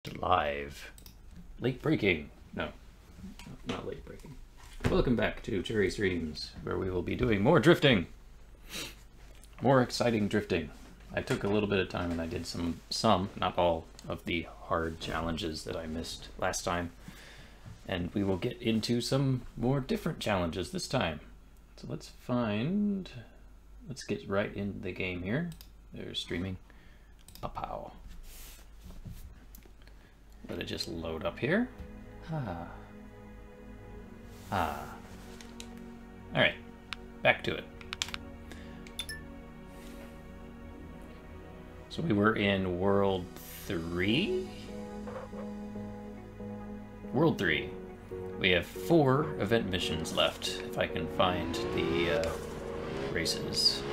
Live. Late breaking. No, not late breaking. Welcome back to Chrury Streams, where we will be doing more drifting. More exciting drifting. I took a little bit of time and I did some, not all, of the hard challenges that I missed last time. And we will get into some more different challenges this time. So let's get right into the game here. They're streaming. Pow. Let it just load up here. Alright, back to it. So we were in World 3? World 3. We have 4 event missions left, if I can find the races.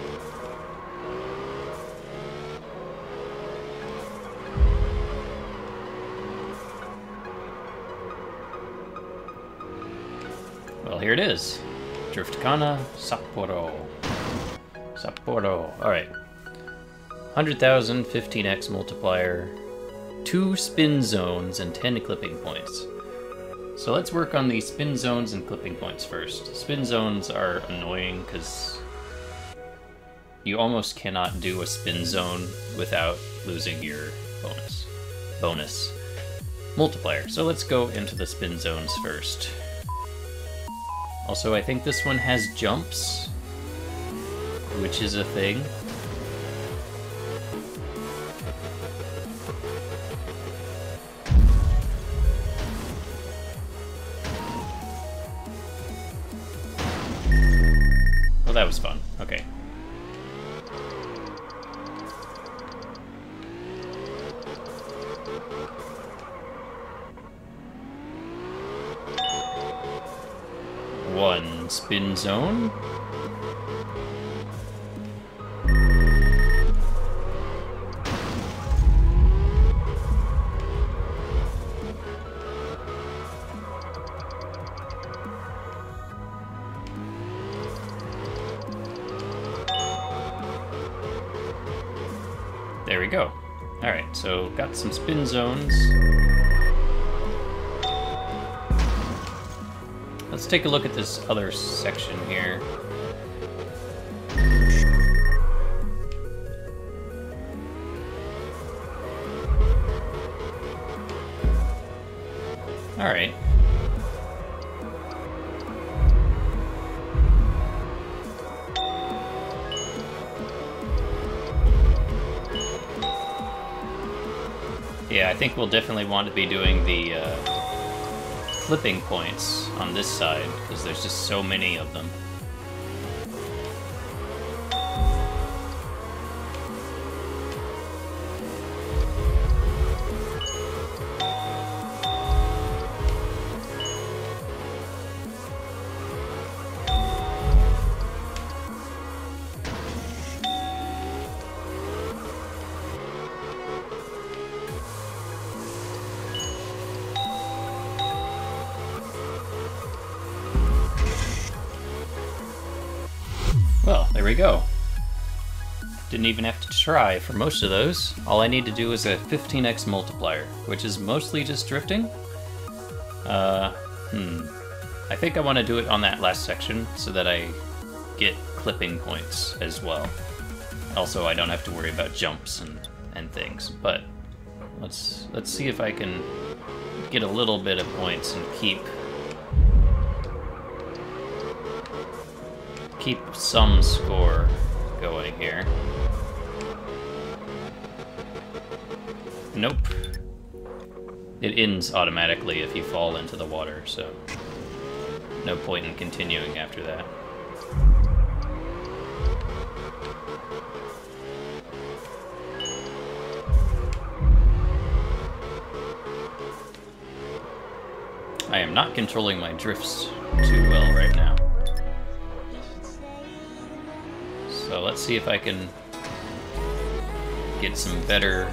Well, here it is. Driftkana Sapporo. Alright. 100,000, 15x multiplier, 2 spin zones, and 10 clipping points. So let's work on the spin zones and clipping points first. Spin zones are annoying because you almost cannot do a spin zone without losing your bonus multiplier. So let's go into the spin zones first. Also, I think this one has jumps, which is a thing. Well, that was fun. Okay. One spin zone. There we go. Alright, so got some spin zones. Let's take a look at this other section here. Alright. Yeah, I think we'll definitely want to be doing the clipping points on this side, because there's just so many of them. Well, there we go. Didn't even have to try for most of those. All I need to do is a 15x multiplier, which is mostly just drifting. I think I want to do it on that last section so that I get clipping points as well. Also, I don't have to worry about jumps and things, but let's see if I can get a little bit of points and keep some score going here. Nope. It ends automatically if you fall into the water, so no point in continuing after that. I am not controlling my drifts too well right now. So let's see if I can get some better.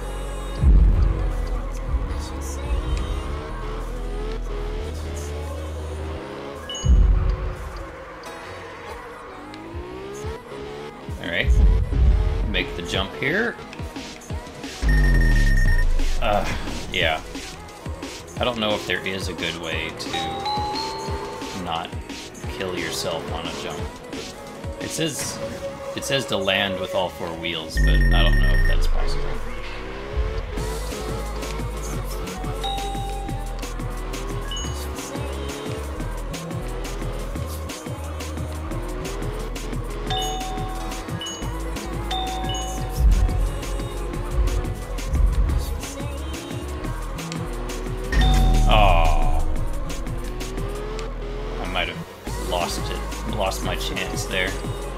Alright, make the jump here. Yeah. I don't know if there is a good way to not kill yourself on a jump. It says to land with all 4 wheels, but I don't know if that's possible. Lost my chance there.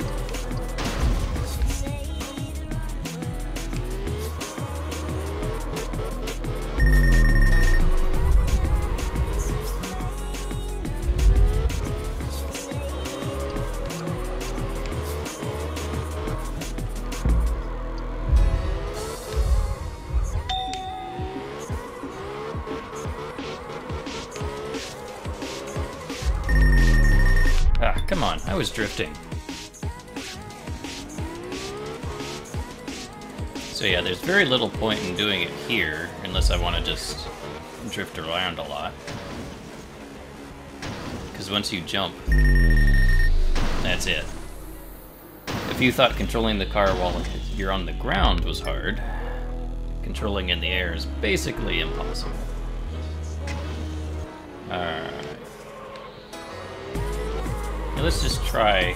Come on, I was drifting. So yeah, there's very little point in doing it here, unless I want to just drift around a lot. Because once you jump, that's it. If you thought controlling the car while you're on the ground was hard, controlling in the air is basically impossible. Alright. Let's just try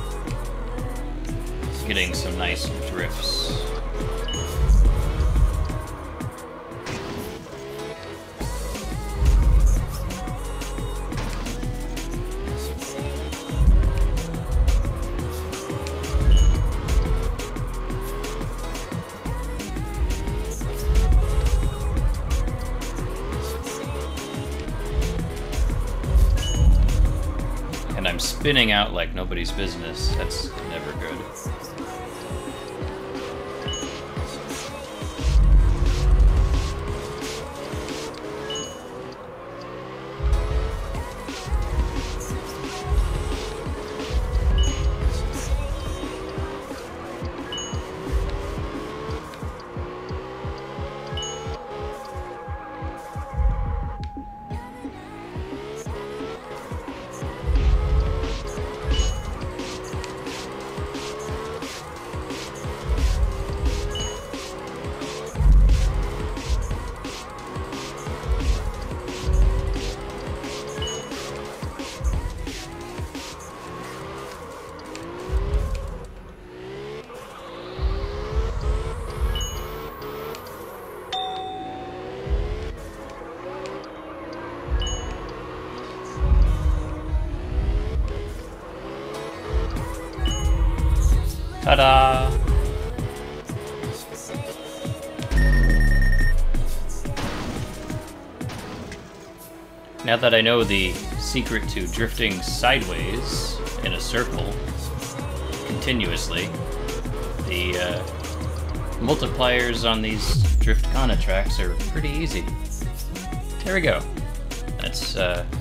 getting some nice drifts. And I'm spinning out like nobody's business. That's never good. Ta-da! Now that I know the secret to drifting sideways in a circle continuously, the multipliers on these Drift-Kana tracks are pretty easy. There we go. That's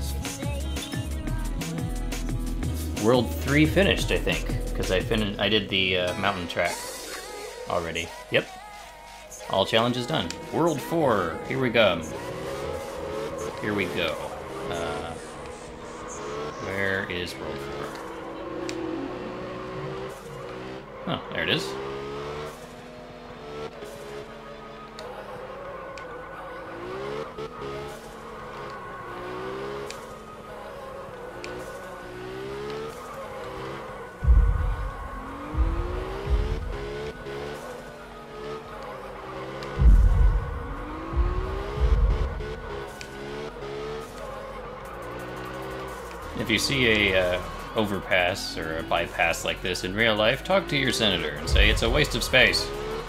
World 3 finished, I think, because I did the mountain track already. Yep. All challenges done. World 4, here we go. Here we go. Where is World 4? Oh, there it is. If you see a overpass or a bypass like this in real life, talk to your senator and say it's a waste of space.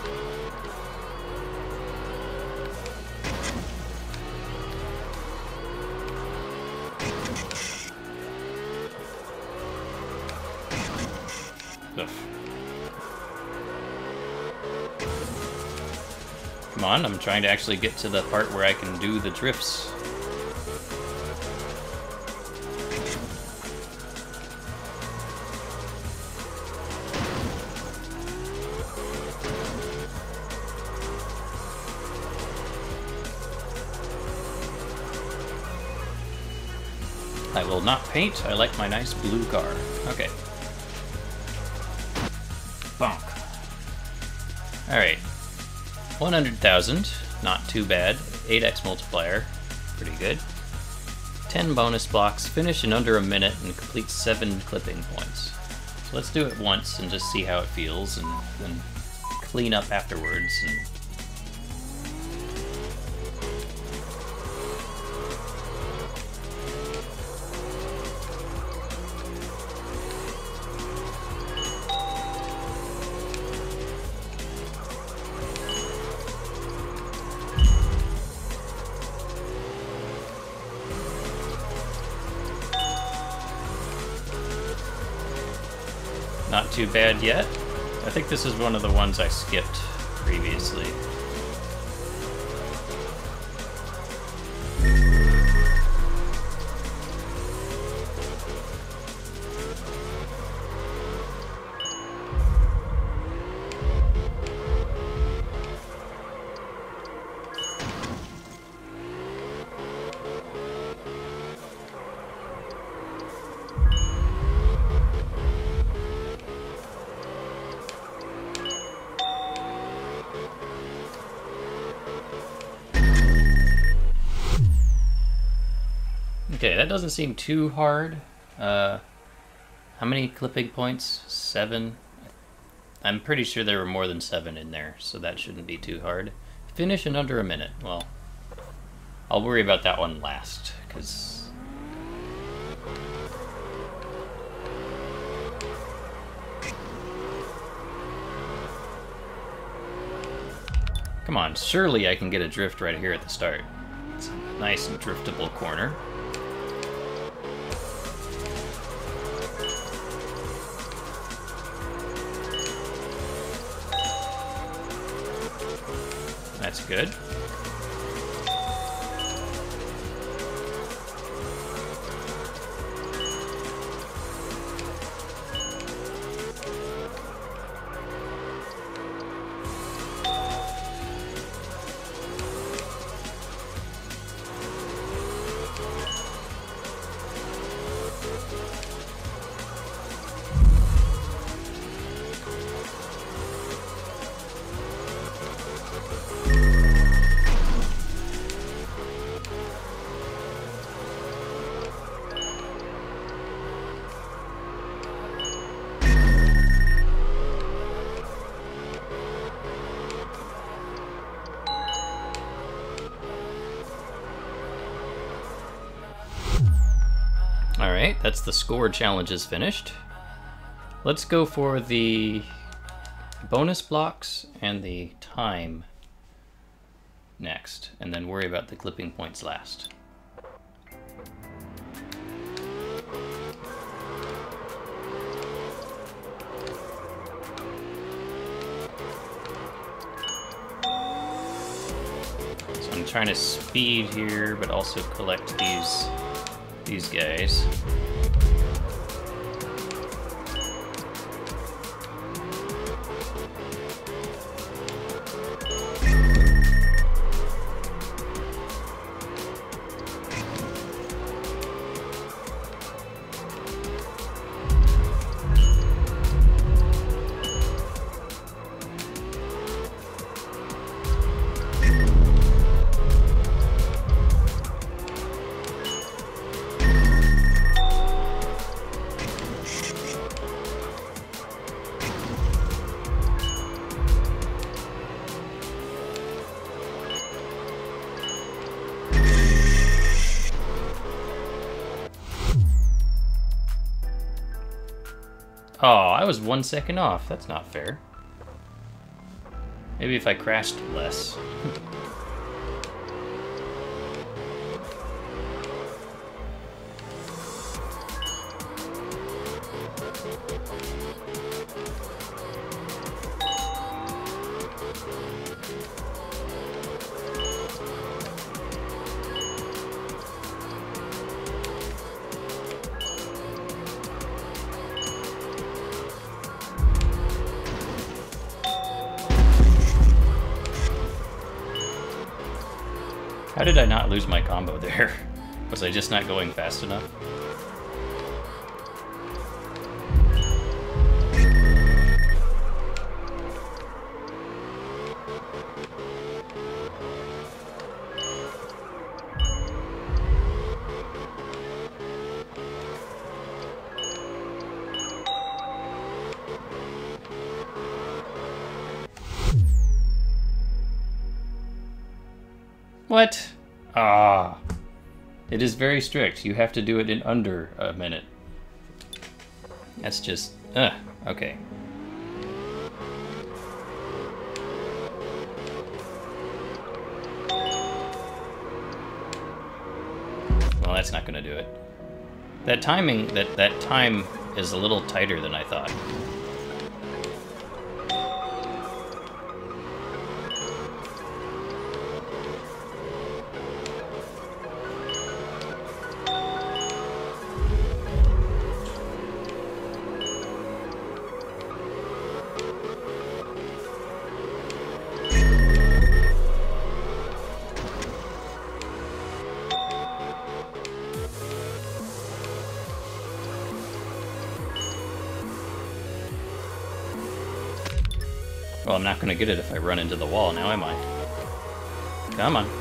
Ugh. Come on, I'm trying to actually get to the part where I can do the drifts. I will not paint. I like my nice blue car. Okay. Bonk. Alright. 100,000. Not too bad. 8x multiplier. Pretty good. 10 bonus blocks. Finish in under a minute and complete 7 clipping points. So let's do it once and just see how it feels and then clean up afterwards. And not too bad yet. I think this is one of the ones I skipped previously. Okay, that doesn't seem too hard. How many clipping points? 7? I'm pretty sure there were more than 7 in there, so that shouldn't be too hard. Finish in under a minute. Well, I'll worry about that one last, because... Come on, surely I can get a drift right here at the start. It's a nice and driftable corner. That's good. Alright, that's the score challenges finished. Let's go for the bonus blocks and the time next, and then worry about the clipping points last. So I'm trying to speed here, but also collect these guys. Oh, I was 1 second off. That's not fair. Maybe if I crashed less. How did I not lose my combo there? Was I just not going fast enough? What? Ah. It is very strict. You have to do it in under a minute. That's just... okay. Well, that's not gonna do it. That timing, that time is a little tighter than I thought. Well, I'm not gonna get it if I run into the wall now, am I? Come on.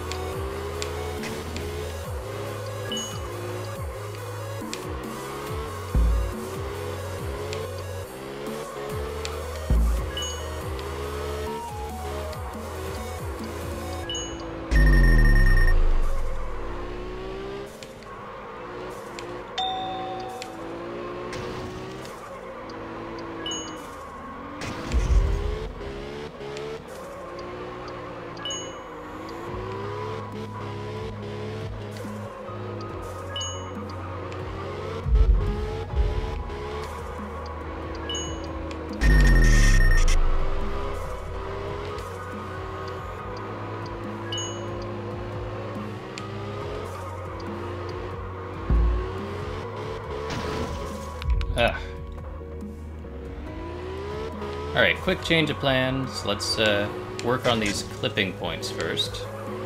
Alright, quick change of plans. Let's work on these clipping points first.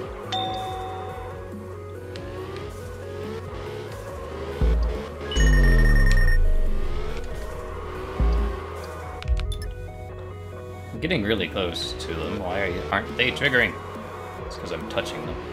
I'm getting really close to them. Why aren't they triggering? It's because I'm touching them.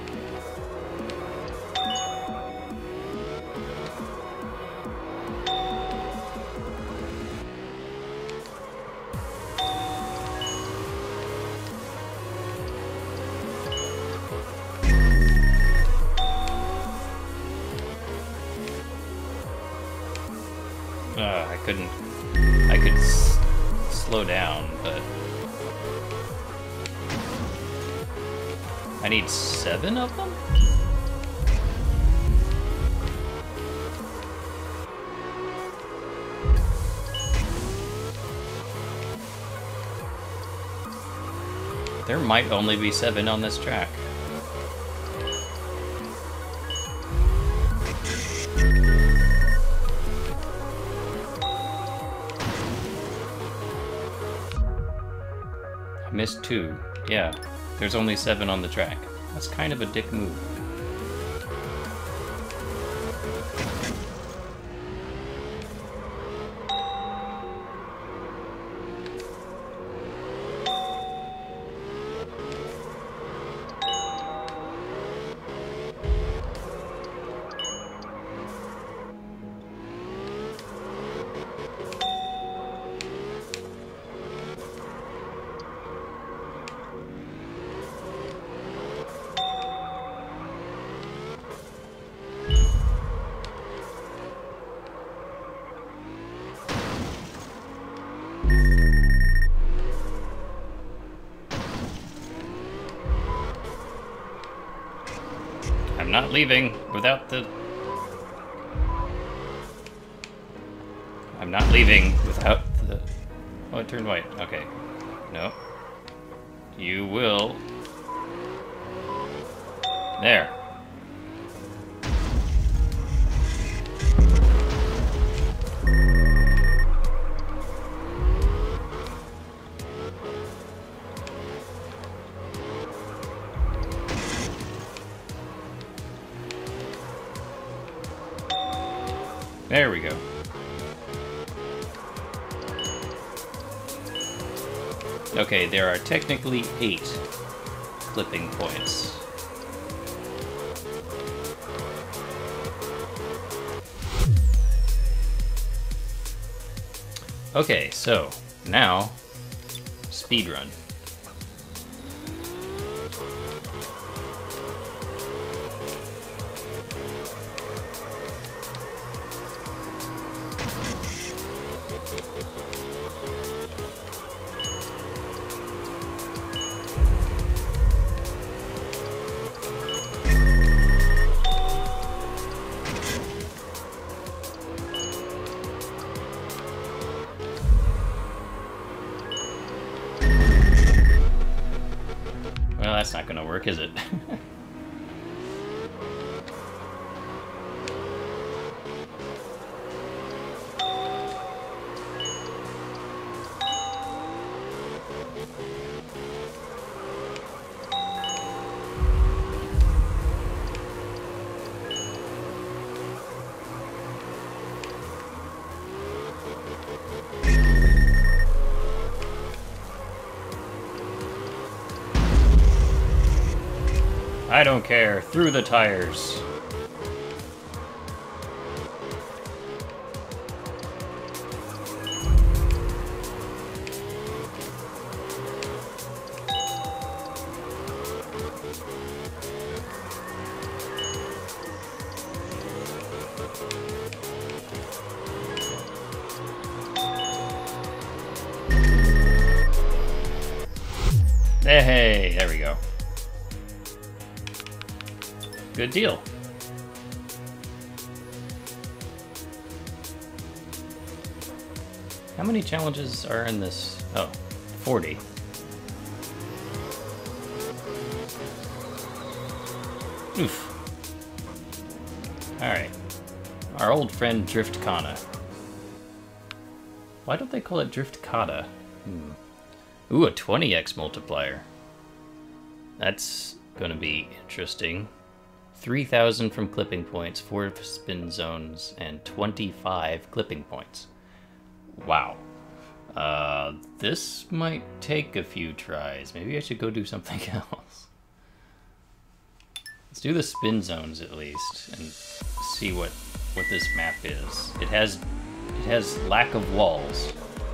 I could slow down, but I need 7 of them? There might only be 7 on this track. Missed 2. Yeah, there's only 7 on the track. That's kind of a dick move. I'm not leaving without the... I'm not leaving without the... Oh, it turned white. Okay. No. You will... There. There we go. Okay, there are technically 8 clipping points. Okay, so now speedrun. Well, that's not gonna work, is it? I don't care. Through the tires. Hey, there we go. Good deal. How many challenges are in this? Oh, 40. Oof. Alright. Our old friend Drift Kana. Why don't they call it Drift Kata? Ooh, a 20x multiplier. That's gonna be interesting. 3,000 from clipping points, 4 spin zones, and 25 clipping points. Wow. This might take a few tries. Maybe I should go do something else. Let's do the spin zones at least and see what this map is. It has lack of walls.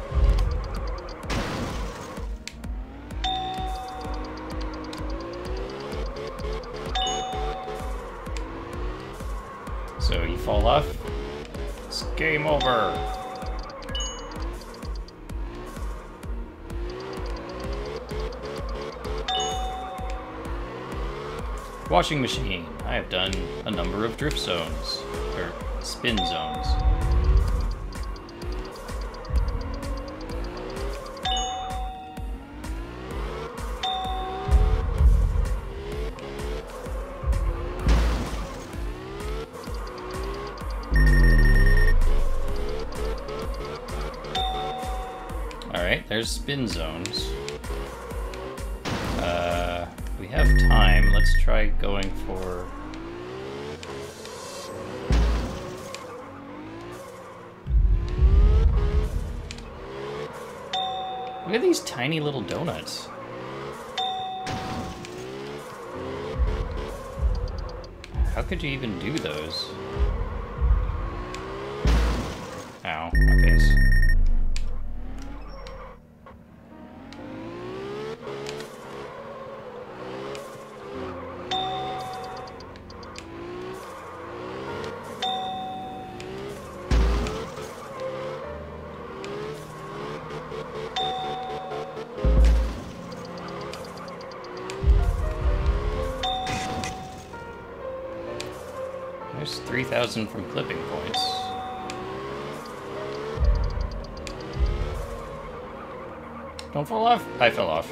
So you fall off, it's game over. Washing machine. I have done a number of drift zones, or spin zones. Alright, there's spin zones. We have time. Let's try going for... Look at these tiny little donuts. How could you even do those? Ow, my face. There's 3,000 from clipping points. Don't fall off. I fell off.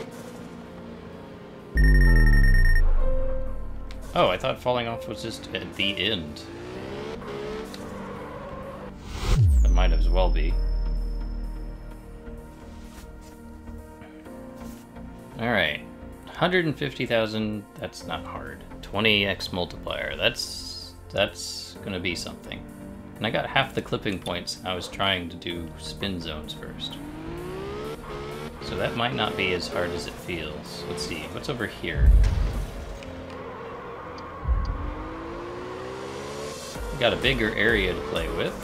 Oh, I thought falling off was just at the end. That might as well be. Alright. 150,000, that's not hard. 20x multiplier, that's gonna be something. And I got half the clipping points. I was trying to do spin zones first. So that might not be as hard as it feels. Let's see, what's over here? We got a bigger area to play with.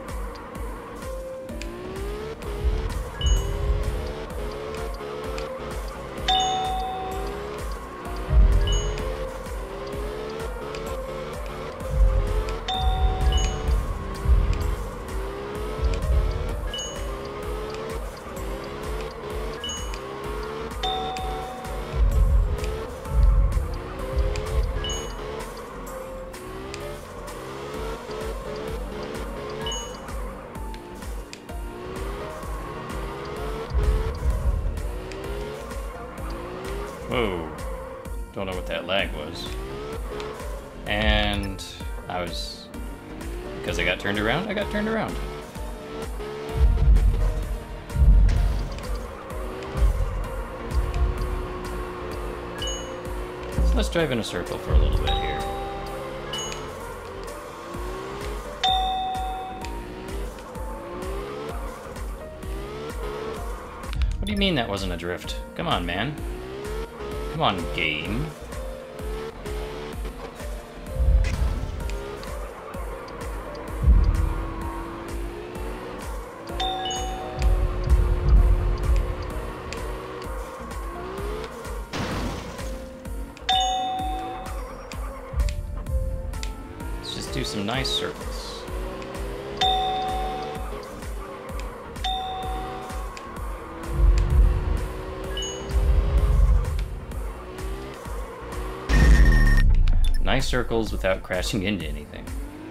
Whoa, don't know what that lag was. And because I got turned around, I got turned around. So let's drive in a circle for a little bit here. What do you mean that wasn't a drift? Come on, man. Come on, game. Let's just do some nice circles. Nice circles without crashing into anything.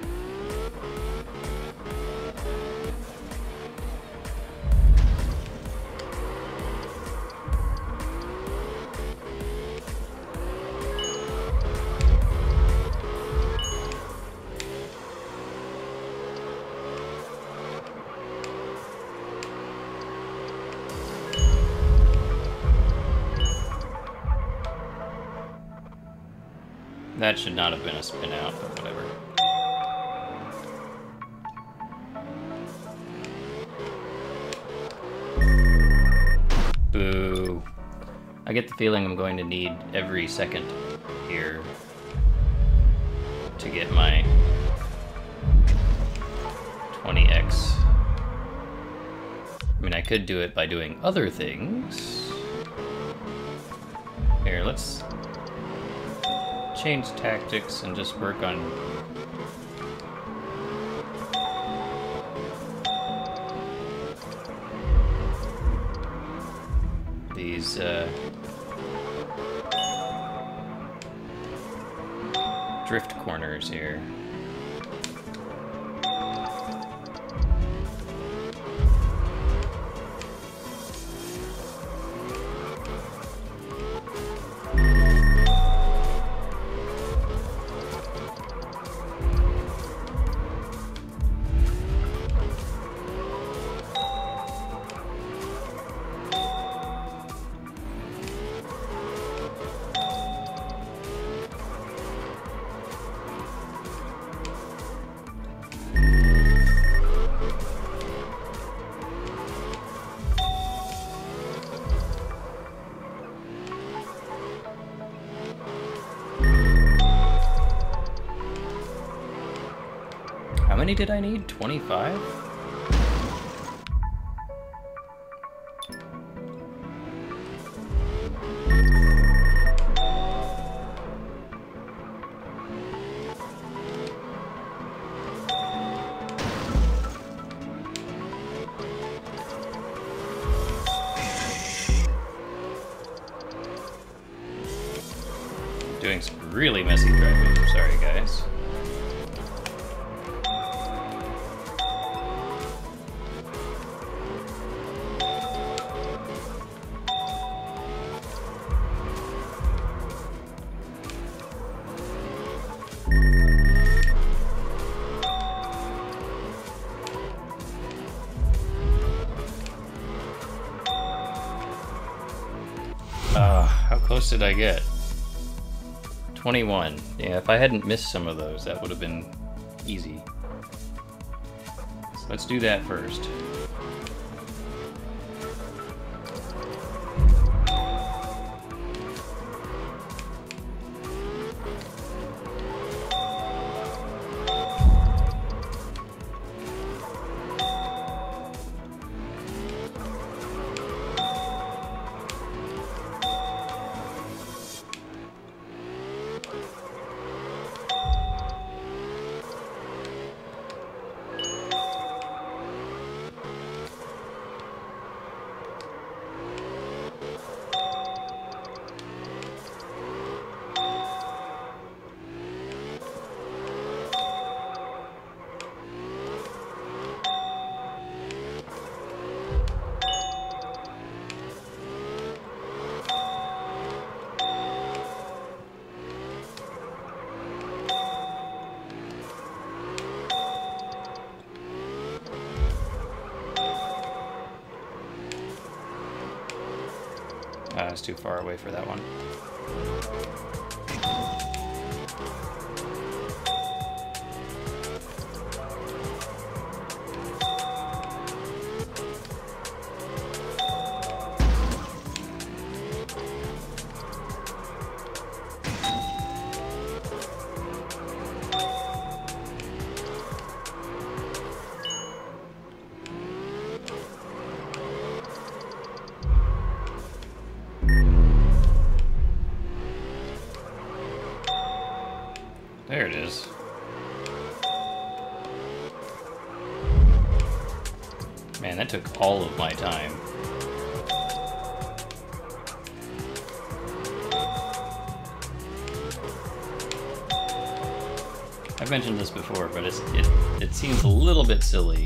That should not have been a spin out, but whatever. Boo. I get the feeling I'm going to need every second here to get my 20x. I mean, I could do it by doing other things. Here, let's change tactics and just work on these drift corners here. How many did I need? 25? Doing some really messy driving. Sorry, guys. How close did I get? 21. Yeah, if I hadn't missed some of those, that would have been easy. So let's do that first. I was too far away for that one. There it is. Man, that took all of my time. I've mentioned this before, but it seems a little bit silly.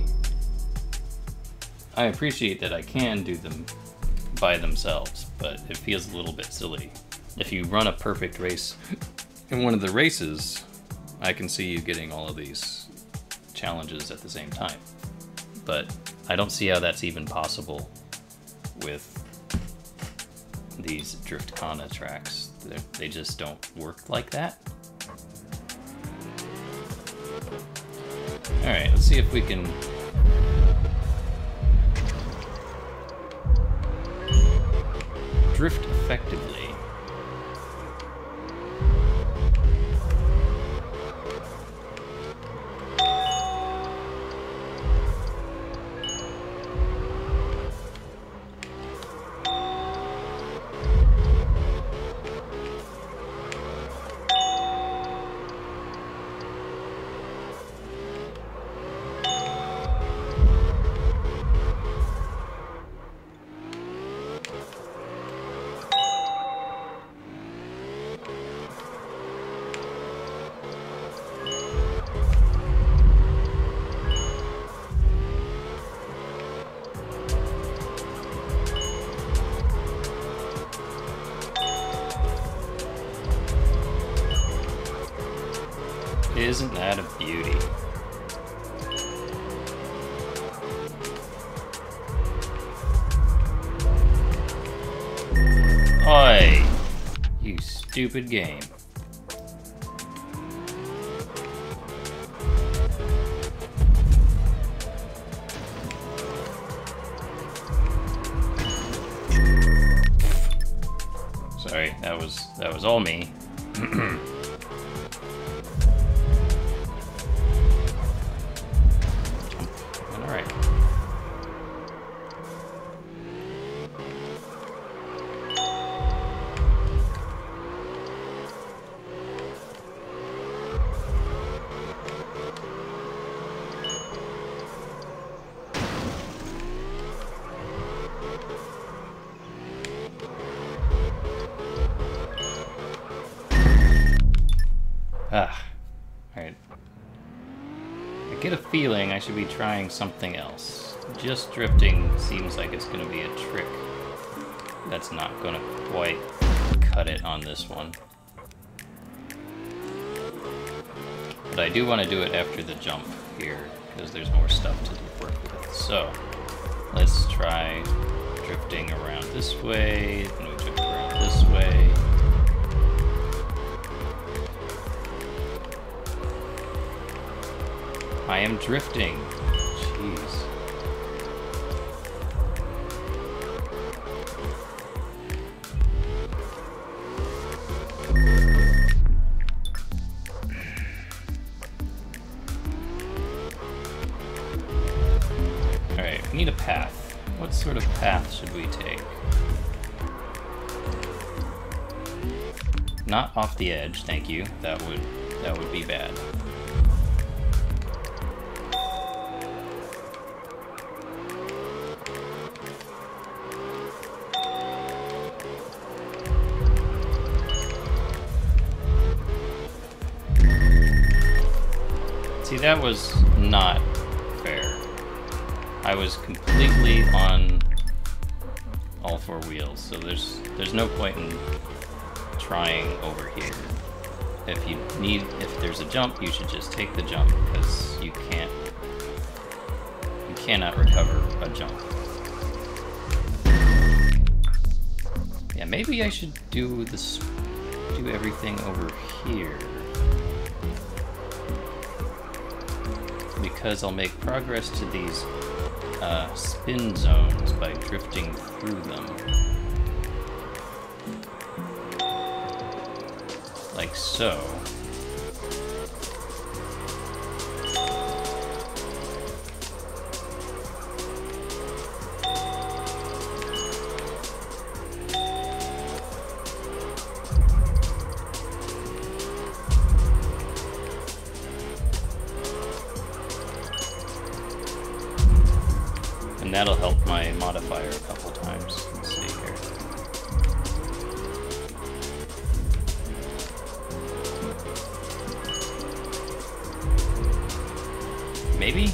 I appreciate that I can do them by themselves, but it feels a little bit silly. If you run a perfect race in one of the races, I can see you getting all of these challenges at the same time. But I don't see how that's even possible with these Driftkana tracks. They just don't work like that. Alright, let's see if we can drift effectively. Isn't that a beauty? Oi! You stupid game. Sorry, that was all me. Alright. I get a feeling I should be trying something else. Just drifting seems like it's gonna be a trick that's not gonna quite cut it on this one. But I do want to do it after the jump here, because there's more stuff to work with. So, let's try drifting around this way, then we drift around this way. I am drifting. Jeez. We need a path. What sort of path should we take? Not off the edge, thank you. That would be bad. See, that was not fair. I was completely on all four wheels, so there's no point in trying over here. If there's a jump, you should just take the jump, because you cannot recover a jump. Yeah, maybe I should do everything over here, because I'll make progress to these spin zones by drifting through them. Like so. And that'll help my modifier a couple times. Let's see here. Maybe?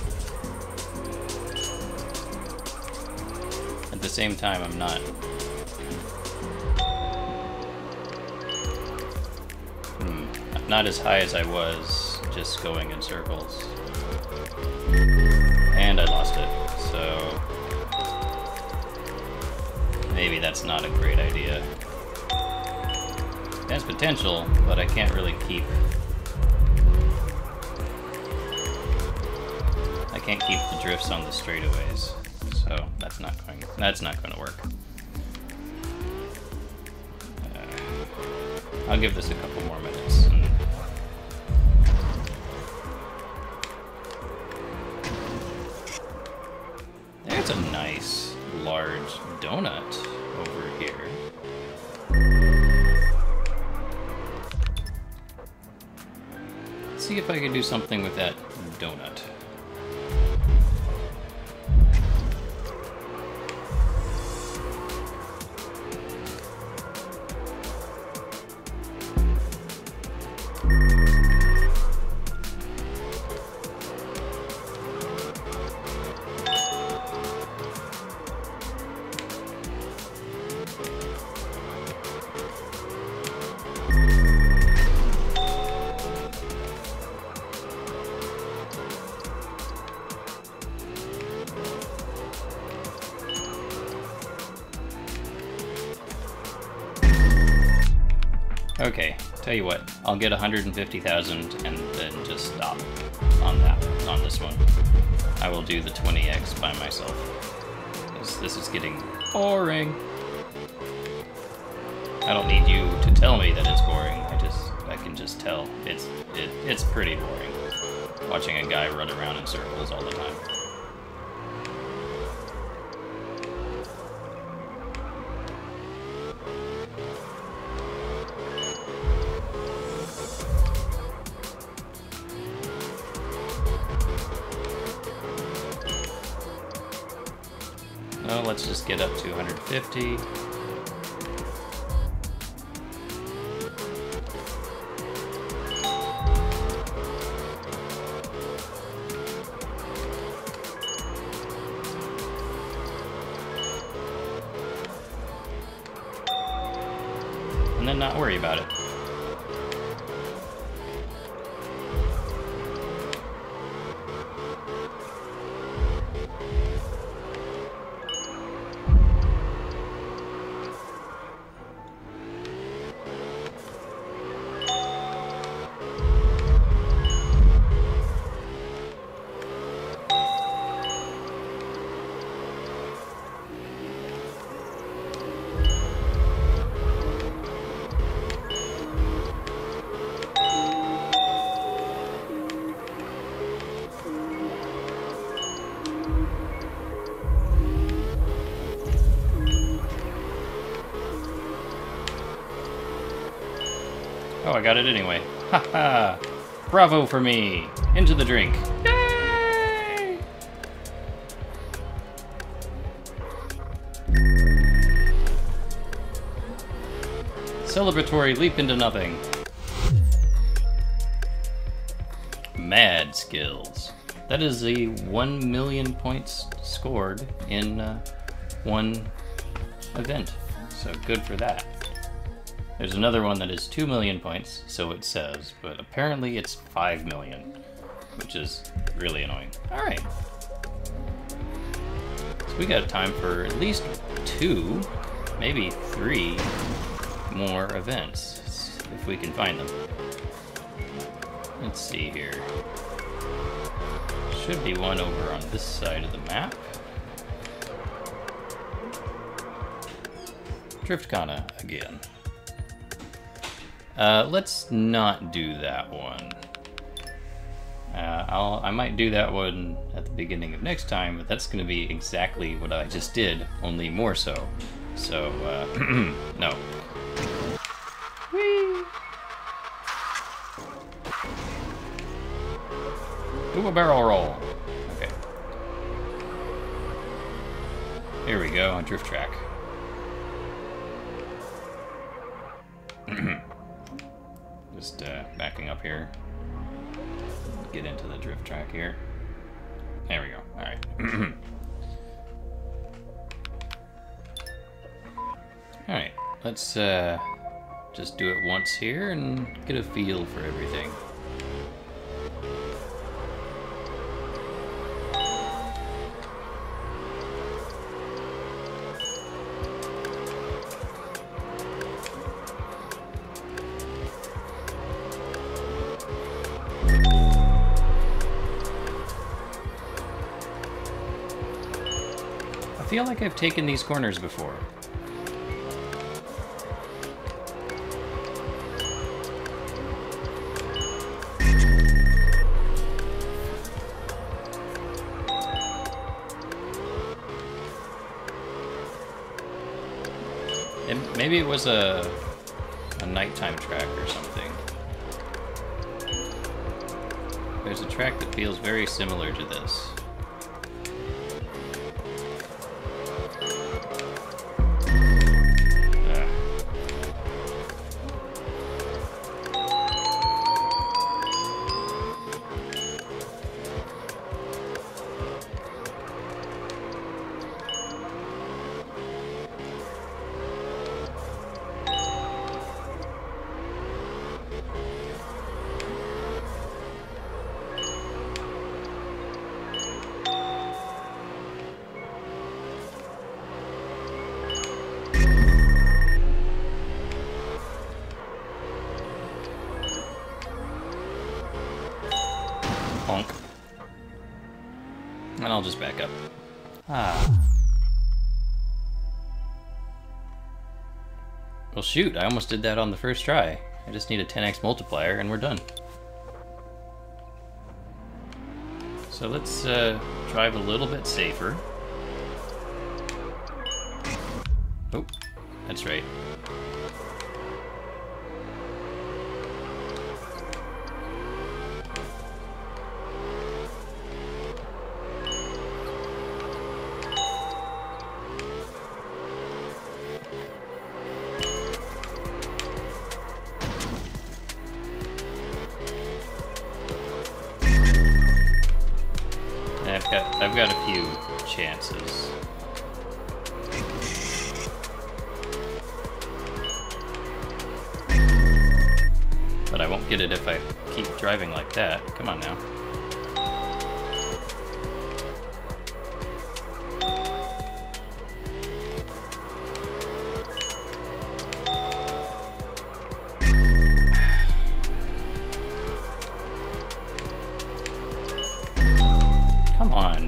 At the same time, I'm not. I'm not as high as I was just going in circles. And I lost it, so maybe that's not a great idea. It has potential, but I can't really keep the drifts on the straightaways, so that's not going to work. I'll give this a couple more minutes. There's a nice large donut over here. Let's see if I can do something with that donut. Okay, tell you what, I'll get 150,000 and then just stop on this one. I will do the 20x by myself, because this is getting boring. I don't need you to tell me that it's boring. I can just tell. It's pretty boring watching a guy run around in circles all the time. Well, let's just get up to 150. And then not worry about it. Oh, I got it anyway. Haha! Bravo for me! Into the drink. Yay! Celebratory leap into nothing. Mad skills. That is a 1 million points scored in one event. So good for that. There's another one that is 2 million points, so it says, but apparently it's 5 million, which is really annoying. Alright. So we got time for at least 2, maybe 3 more events, if we can find them. Let's see here. Should be one over on this side of the map. Driftkana again. Let's not do that one. I might do that one at the beginning of next time, but that's going to be exactly what I just did, only more so. So, no. Whee! Do a barrel roll. Okay. Here we go, on drift track. Just backing up here. Get into the drift track here. There we go. Alright. Alright, let's just do it once here and get a feel for everything. I feel like I've taken these corners before. And maybe it was a nighttime track or something. There's a track that feels very similar to this. And I'll just back up. Well shoot, I almost did that on the first try. I just need a 10x multiplier and we're done. So let's drive a little bit safer. Oh, that's right. I've got a few chances. But I won't get it if I keep driving like that. Come on now. Come on.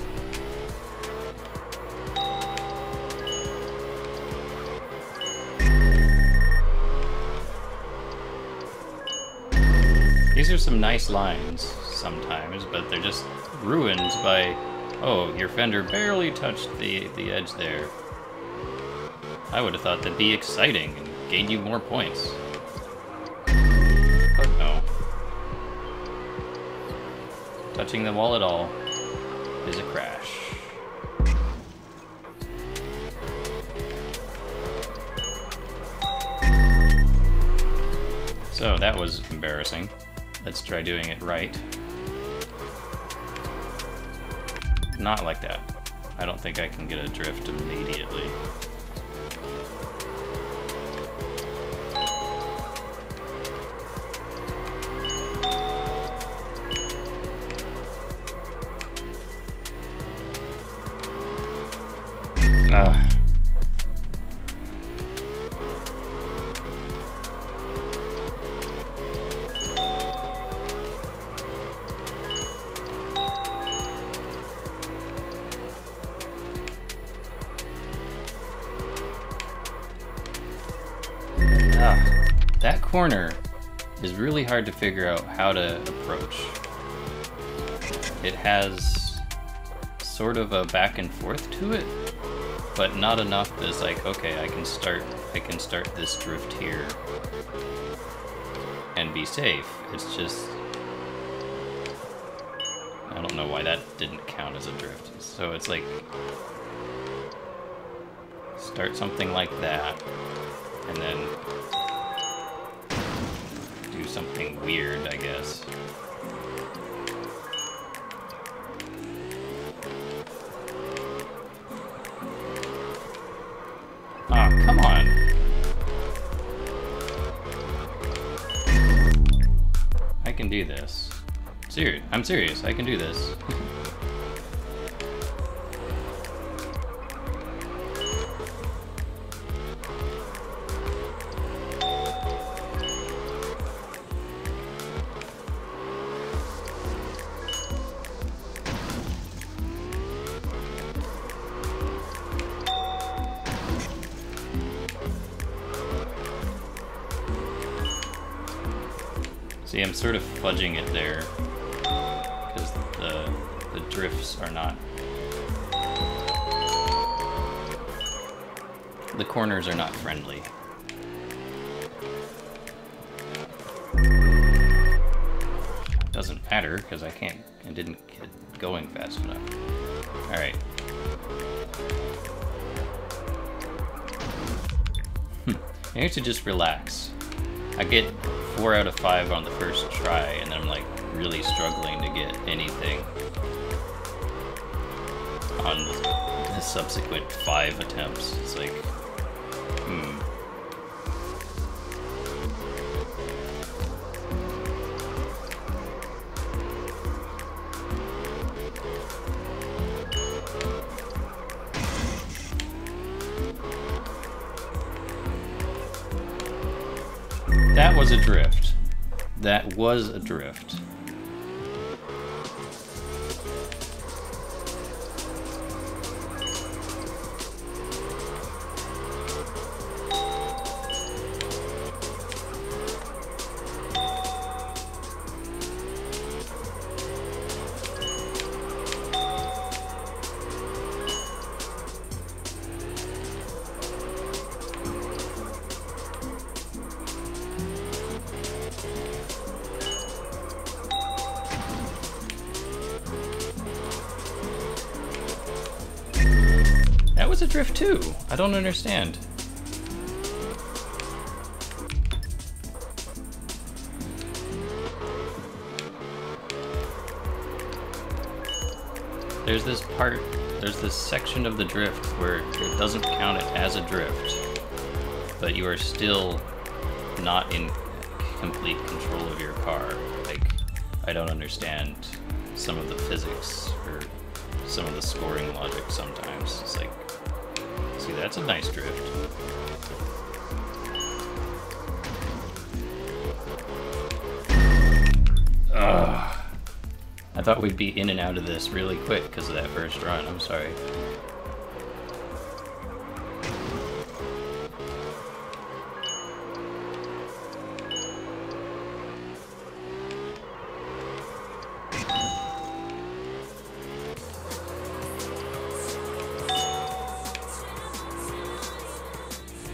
These are some nice lines sometimes, but they're just ruined by, oh, your fender barely touched the edge there. I would have thought that'd be exciting and gain you more points. Touching the wall at all is a crash. So that was embarrassing. Let's try doing it right. Not like that. I don't think I can get a drift immediately. That corner is really hard to figure out how to approach. It has sort of a back and forth to it, but not enough that's like, okay, I can start this drift here and be safe. It's just, I don't know why that didn't count as a drift. So it's like, start something like that, and then do something weird, I guess. Ah, come on. I can do this. I'm serious, I can do this. See, I'm sort of fudging it there, because the drifts are not... The corners are not friendly. Doesn't matter, because I didn't get going fast enough. Alright. I need to just relax. I get 4 out of 5 on the first try, and then I'm like really struggling to get anything on the subsequent 5 attempts. It's like, That was a drift. That was a drift. That was a drift too. I don't understand. There's this section of the drift where it doesn't count it as a drift, but you are still not in complete control of your car. Like, I don't understand some of the physics or some of the scoring logic sometimes. It's like, see, that's a nice drift. Ugh. I thought we'd be in and out of this really quick because of that first run. I'm sorry.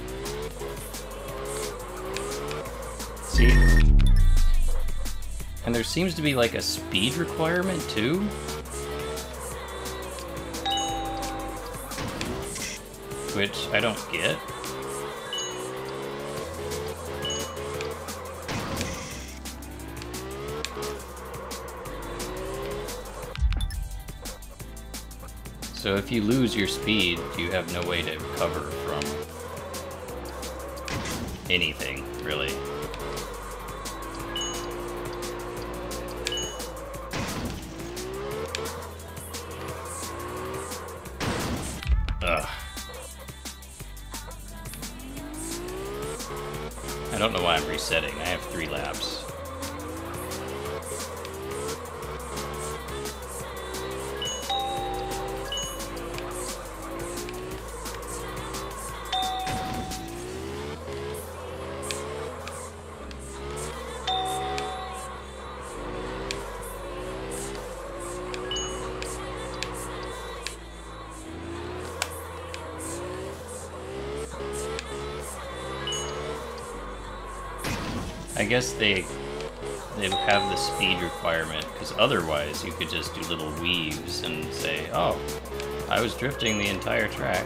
See? And there seems to be like a speed requirement too. Which I don't get. So if you lose your speed, you have no way to recover from anything, really. Ugh. I don't know why I'm resetting. I have 3 laps. I guess they have the speed requirement, because otherwise you could just do little weaves and say, oh, I was drifting the entire track.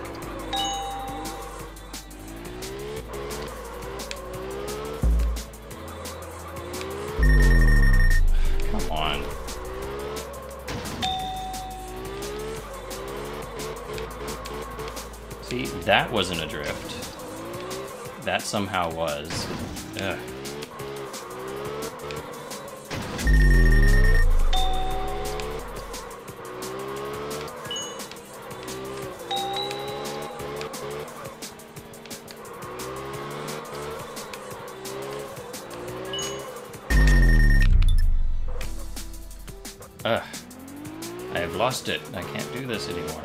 Come on. See, that wasn't a drift. That somehow was. Ugh. Ugh. I have lost it. I can't do this anymore.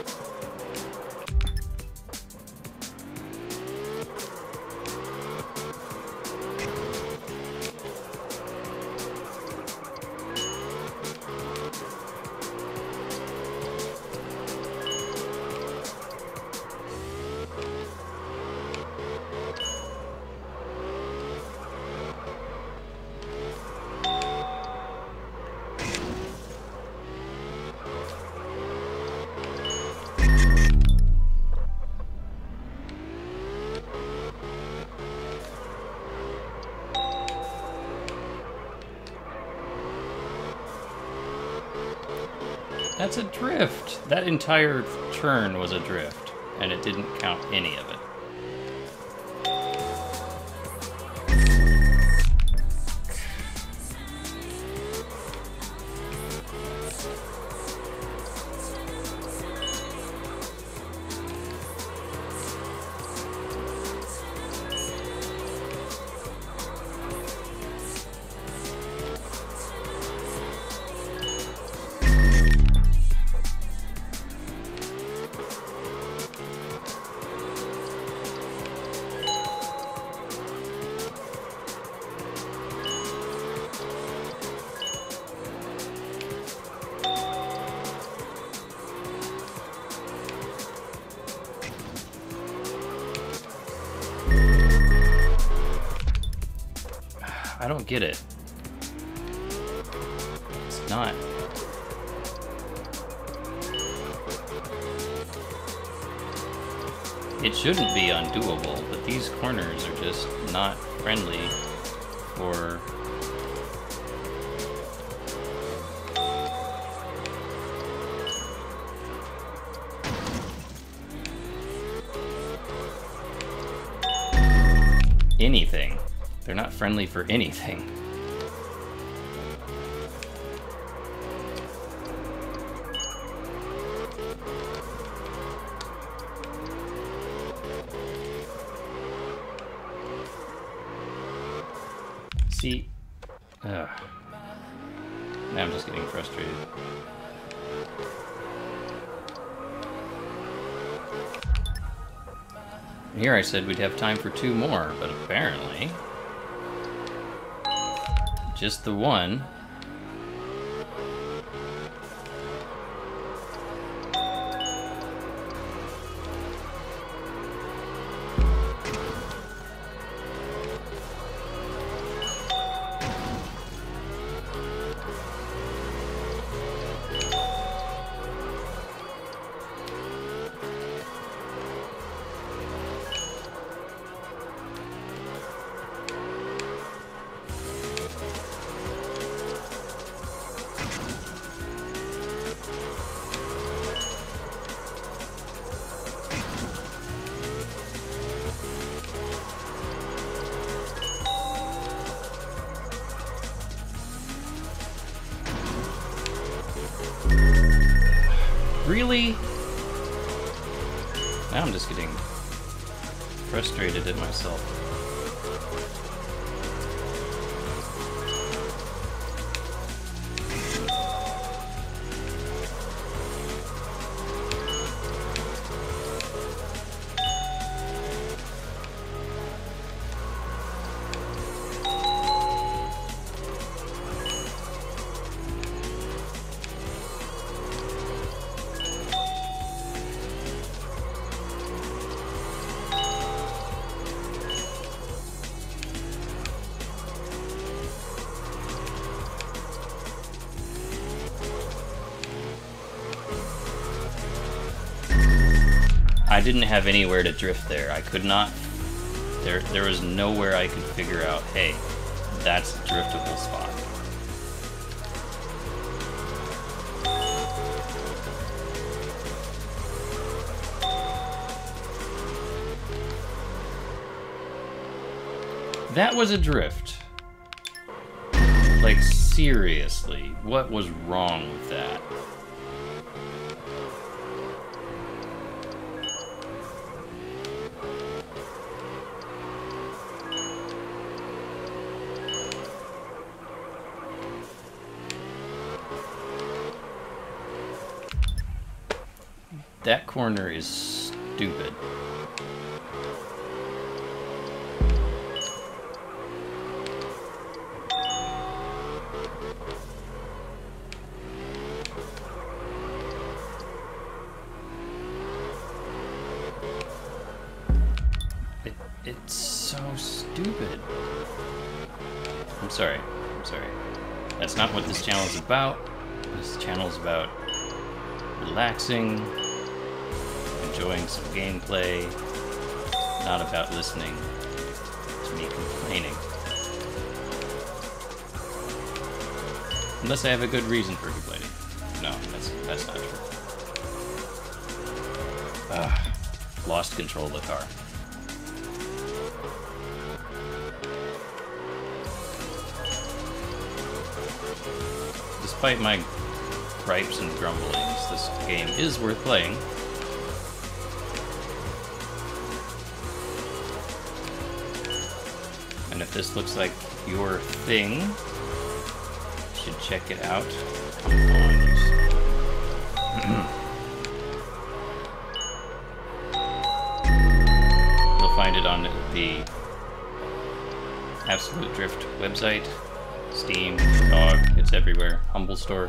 That's a drift. That entire turn was a drift, and it didn't count any of it. I don't get it. It's not. It shouldn't be undoable, but these corners are just not friendly for... anything. They're not friendly for anything. See? Ugh. Now I'm just getting frustrated. Here I said we'd have time for 2 more, but apparently... just the one. Really? Now I'm just getting frustrated at myself. I didn't have anywhere to drift there. I could not. There was nowhere I could figure out, hey, that's a driftable spot. That was a drift. Like, seriously, what was wrong with that? That corner is stupid. It's so stupid. I'm sorry. That's not what this channel is about. This channel is about relaxing, enjoying some gameplay, not about listening to me complaining. Unless I have a good reason for complaining. No, that's not true. Lost control of the car. Despite my gripes and grumblings, this game is worth playing. And if this looks like your thing, you should check it out. You'll find it on the Absolute Drift website, Steam, GOG, it's everywhere. Humble Store.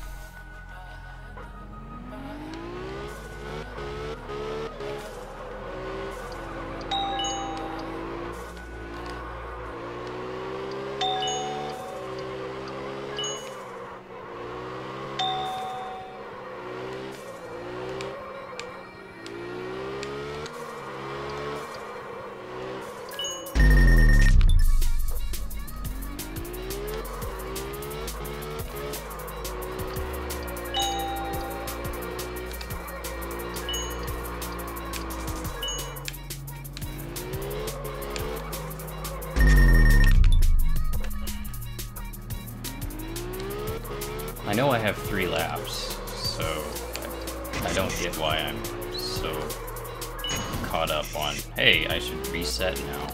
I know I have 3 laps, so I don't get why I'm so caught up on, hey, I should reset now.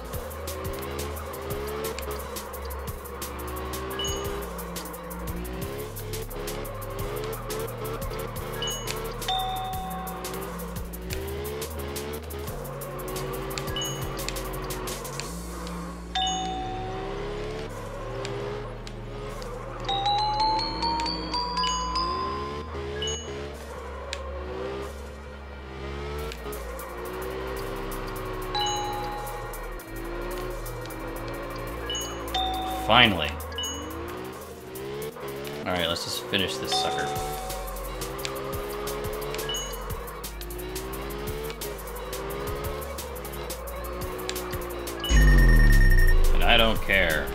Finally. Alright, let's just finish this sucker. And I don't care.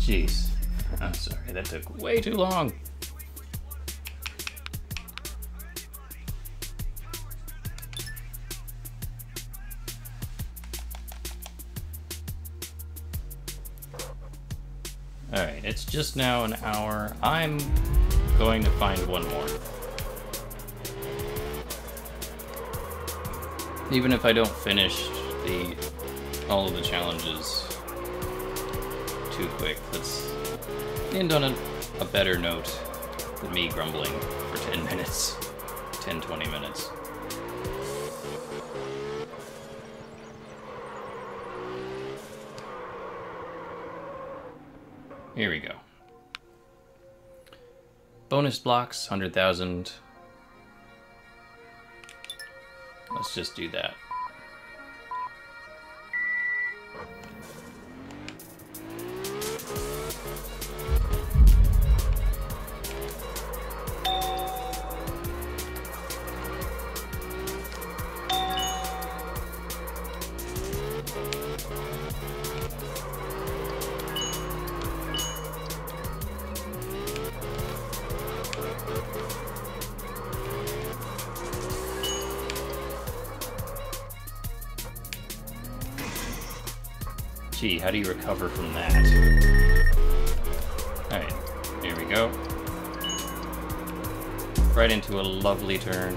Jeez. I'm sorry, that took way too long. Alright, it's just now an hour. I'm going to find one more. Even if I don't finish all of the challenges too quick, let's end on a better note than me grumbling for 10 minutes. 10, 20 minutes. Here we go. Bonus blocks, 100,000. Let's just do that. Gee, how do you recover from that? Alright, here we go. Right into a lovely turn.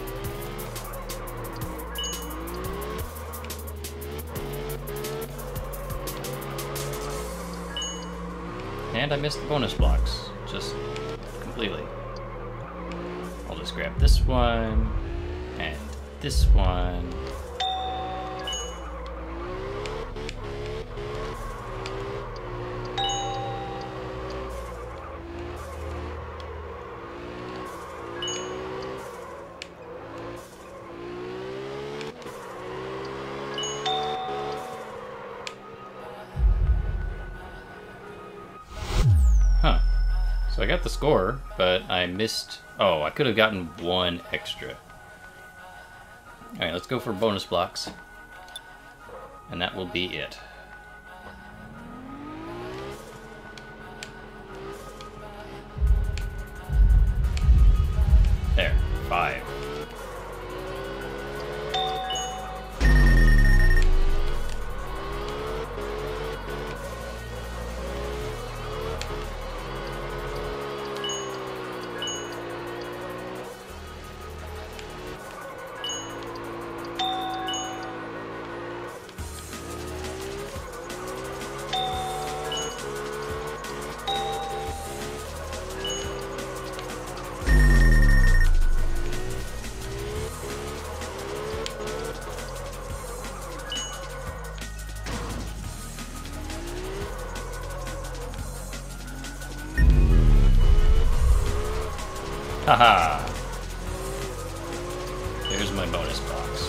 And I missed the bonus blocks, just completely. I'll just grab this one, and this one. So I got the score, but I missed... Oh, I could have gotten one extra. Alright, let's go for bonus blocks. And that will be it. There, 5. Haha! There's my bonus box.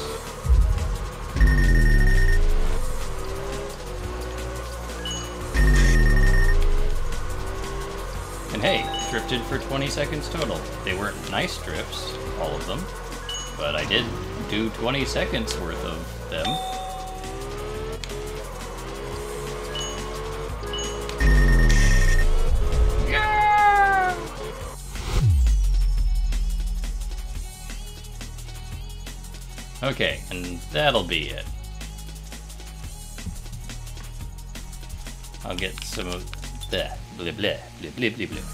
And hey, drifted for 20 seconds total. They weren't nice drifts, all of them, but I did do 20 seconds worth of them. Okay, and that'll be it. I'll get some of that. Blah, blah, blah, blah, blah, blah.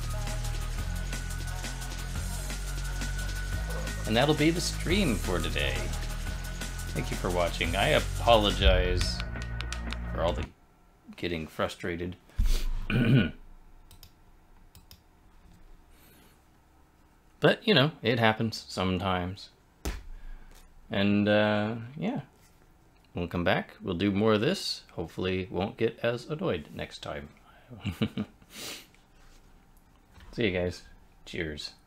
And that'll be the stream for today. Thank you for watching. I apologize for all the getting frustrated. But, you know, it happens sometimes. And, yeah. We'll come back. We'll do more of this. Hopefully won't get as annoyed next time. See you guys. Cheers.